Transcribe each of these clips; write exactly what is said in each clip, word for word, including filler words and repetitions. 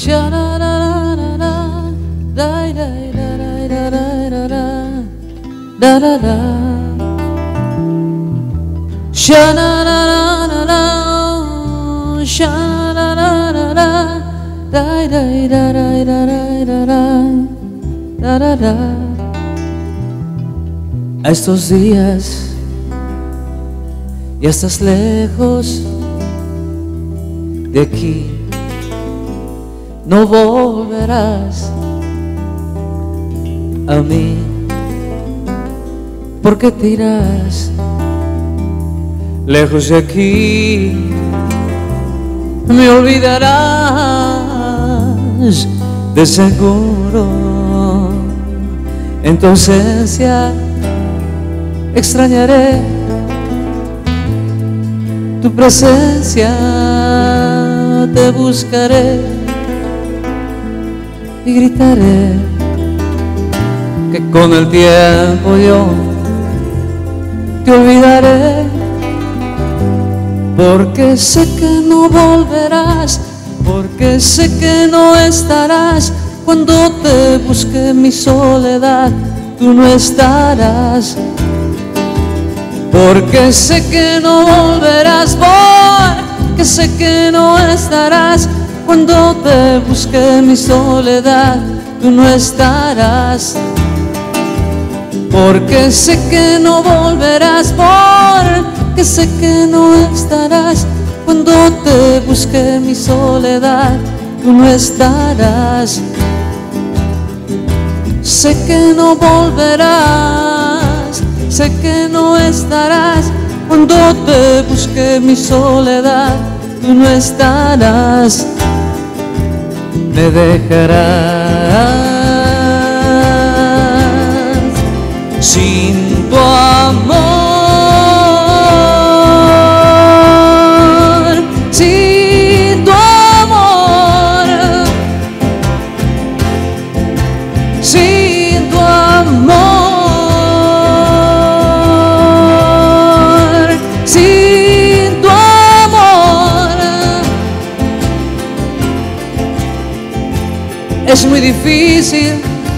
A estos días ya estás lejos de aquí, no volverás a mí, porque te irás lejos de aquí, me olvidarás de seguro. En tu ausencia extrañaré tu presencia, te buscaré y gritaré que con el tiempo yo te olvidaré, porque sé que no volverás, porque sé que no estarás. Cuando te busque mi soledad, tú no estarás, porque sé que no volverás, porque sé que no estarás. Cuando te busque mi soledad, tú no estarás, porque sé que no volverás, porque sé que no estarás. Cuando te busque mi soledad, tú no estarás. Sé que no volverás, sé que no estarás. Cuando te busque mi soledad, tú no estarás. Me dejarás sin tu amor, sin tu amor, sin tu amor, sin tu amor. Es muy difícil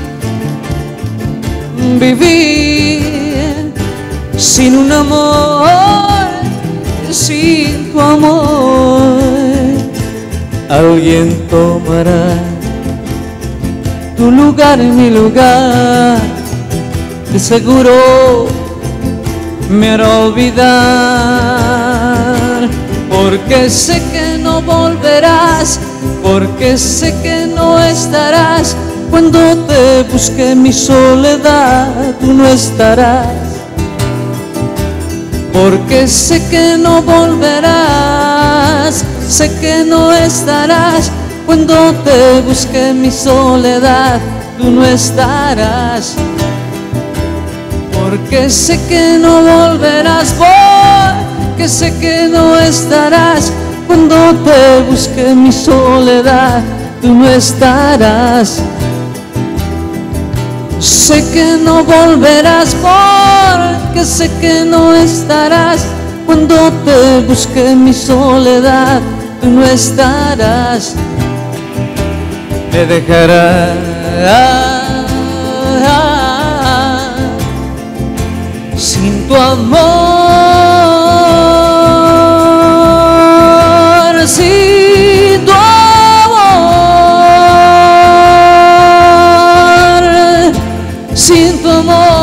vivir sin un amor, sin tu amor. Alguien tomará tu lugar en mi lugar, de seguro me hará olvidar, porque sé que no volverás, porque sé que no estarás. Cuando te busque mi soledad, tú no estarás, porque sé que no volverás, sé que no estarás. Cuando te busque mi soledad, tú no estarás, porque sé que no volverás, porque sé que no estarás. Cuando te busque mi soledad, tú no estarás. Sé que no volverás, porque sé que no estarás. Cuando te busque mi soledad, tú no estarás. Me dejarás sin tu amor, sin tu amor, sin tu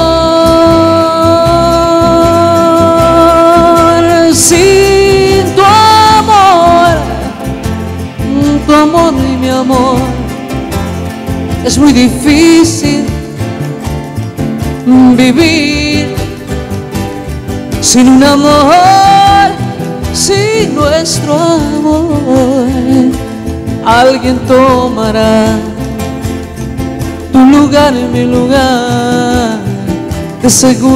amor, sin tu amor, tu amor y mi amor. Es muy difícil vivir sin un amor, sin nuestro amor. Alguien tomará tu lugar en mi lugar, de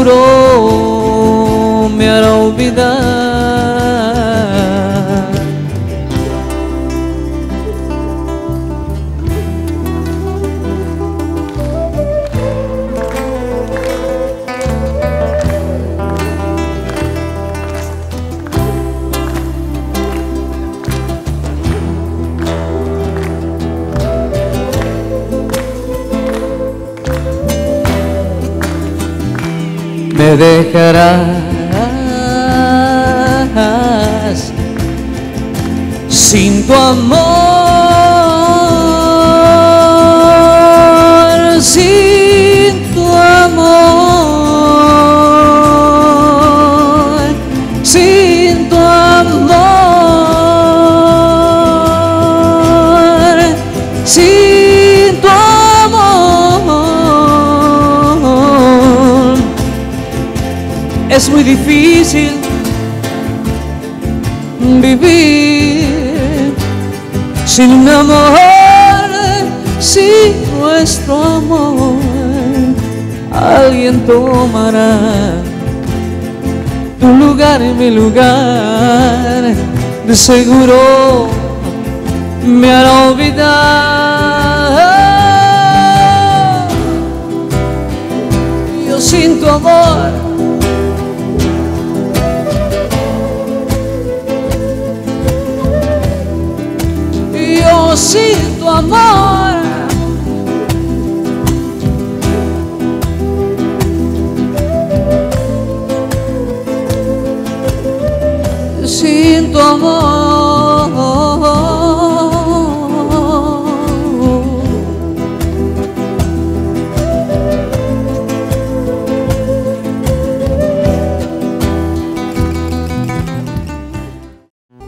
seguro me hará olvidar. me dejarás sin tu amor, sin tu amor, sin tu amor, sin tu amor. Es muy difícil vivir sin un amor, sin nuestro amor. Alguien tomará tu lugar en mi lugar, de seguro me hará olvidar. Yo sin tu amor, yo sin tu amor.